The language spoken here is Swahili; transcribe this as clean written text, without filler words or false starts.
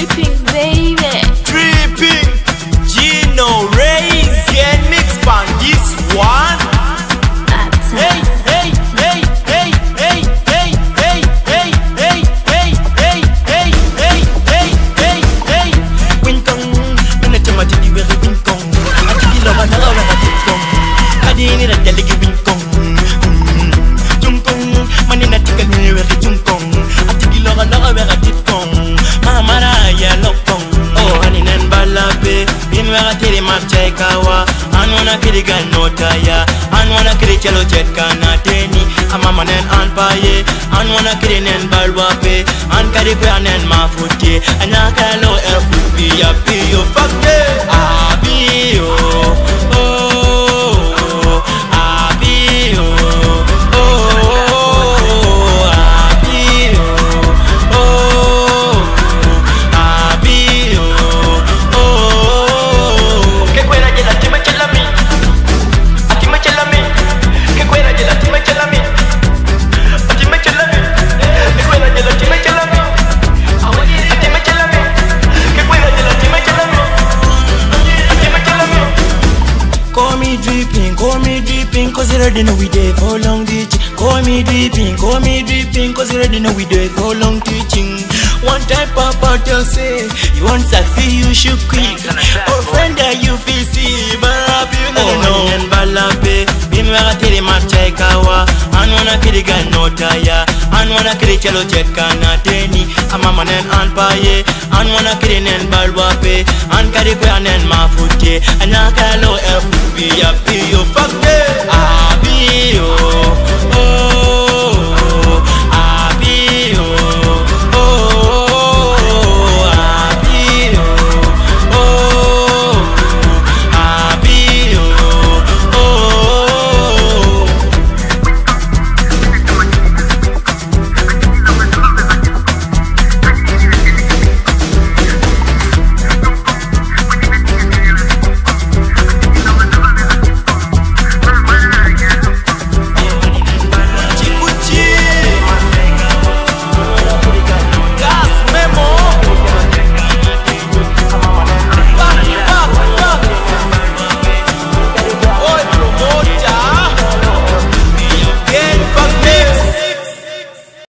dripping, baby. Dripping, Gino Rays, genmix on this one. Uptown. Hey, hey, hey, hey, hey, hey, hey, hey, hey, hey, hey, hey, hey, hey, hey, hey. Wing kong, mana cuma jadi wera wing kong. Ati di lawan ala wera wing kong. Adi ini dah jadi wing kong. Jungkong, mana nak tinggal ni wera jungkong. Ati di lawan ala wera wing kong. Mama raya lokong. Oh, hani nen balabe, bin wera tiri macai kawa. Anwana kiri gan notaya, anwana kiri chalo jet kana teni. Amama nen anpaye, anwana kiri nen balwape, an kari kwe anen mafute. Anakalo FB ya piyo fakte, abiyo, oh, abiyo, oh, abiyo, oh, abiyo, oh. Que fuera de la tima chelami, a tima chelami. Que fuera de la tima chelami, a tima chelami. Que fuera de la tima chelami, a tima chelami. Que fuera de la tima chelami, a tima chelami. Call me dripping, cause you already know we there for long teaching. Call me dripping, cause you already know we there for long teaching. One time Papa tell say, you want succeed, you should quit. Or friend that you feel see, but you know. And balabe, bin wera tiri macai kawa. Anwana kiri gan notaya, anwana kiri chalo jet kana teni. Amama nen anpaye, anwana kiri nen balwape, an kari kwe anen mafute. Anakalo FB ya piyo fakte, abiyo.